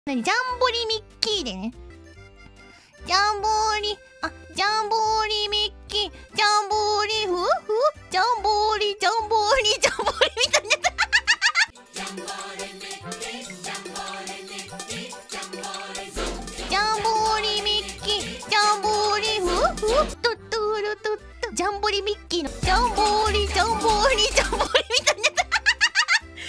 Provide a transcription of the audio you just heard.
ジャンボリミッキーでね。ジャンボリミッキー、ジャンボリジャンボリみたいな。ジャンボリミッキー、ジャンボリトゥトゥルトゥトゥ、ジャンボリミッキーのジャンボリみたいな。